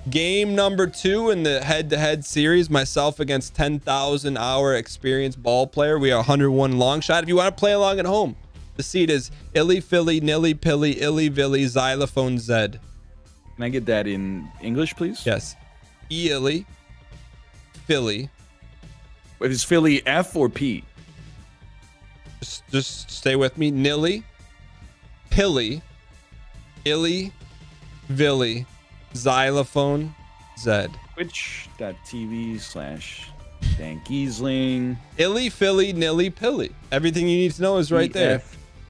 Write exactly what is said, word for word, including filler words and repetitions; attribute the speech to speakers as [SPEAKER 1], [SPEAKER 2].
[SPEAKER 1] Game number two in the head-to-head series, myself against ten thousand hour experienced ball player. We are one hundred one long shot. If you want to play along at home, the seed is illy filly nilly pilly illy villy xylophone zed.
[SPEAKER 2] Can I get that in English, please?
[SPEAKER 1] Yes. E illy Philly.
[SPEAKER 2] Wait, is Philly F or P?
[SPEAKER 1] Just, just stay with me. Nilly, pilly, illy, villy, xylophone, zed.
[SPEAKER 2] Twitch.tv slash Dan Giesling.
[SPEAKER 1] Illy, Philly, nilly, pilly. Everything you need to know is right there.
[SPEAKER 2] F